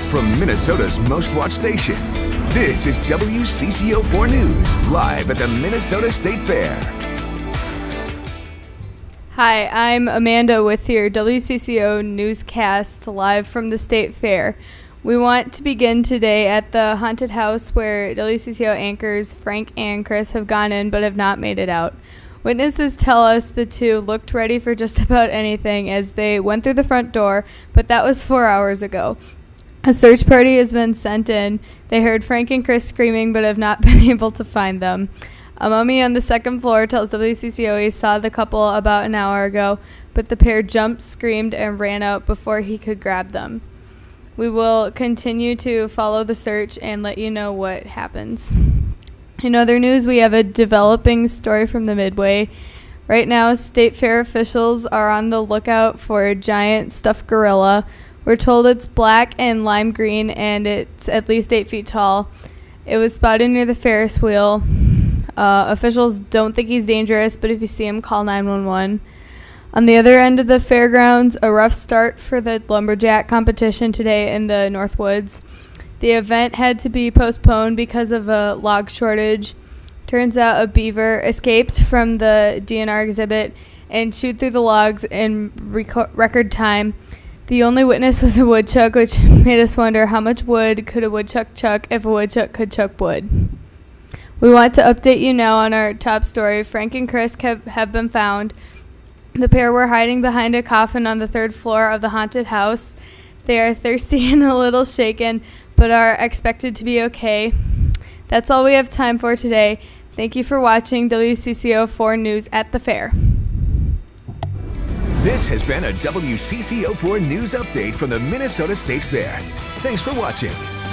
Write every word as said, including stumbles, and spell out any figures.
From Minnesota's most watched station, this is W C C O four News, live at the Minnesota State Fair. Hi, I'm Amanda with your W C C O newscast live from the State Fair. We want to begin today at the haunted house where W C C O anchors Frank and Chris have gone in but have not made it out. Witnesses tell us the two looked ready for just about anything as they went through the front door, but that was four hours ago. A search party has been sent in. They heard Frank and Chris screaming but have not been able to find them. A mummy on the second floor tells W C C O he saw the couple about an hour ago, but the pair jumped, screamed, and ran out before he could grab them. We will continue to follow the search and let you know what happens. In other news, we have a developing story from the Midway. Right now, State Fair officials are on the lookout for a giant stuffed gorilla. We're told it's black and lime green, and it's at least eight feet tall. It was spotted near the Ferris wheel. Uh, officials don't think he's dangerous, but if you see him, call nine one one. On the other end of the fairgrounds, a rough start for the lumberjack competition today in the Northwoods. The event had to be postponed because of a log shortage. Turns out a beaver escaped from the D N R exhibit and chewed through the logs in reco- record time. The only witness was a woodchuck, which made us wonder how much wood could a woodchuck chuck if a woodchuck could chuck wood. We want to update you now on our top story. Frank and Chris have, have been found. The pair were hiding behind a coffin on the third floor of the haunted house. They are thirsty and a little shaken, but are expected to be okay. That's all we have time for today. Thank you for watching W C C O four News at the Fair. This has been a W C C O four News update from the Minnesota State Fair. Thanks for watching.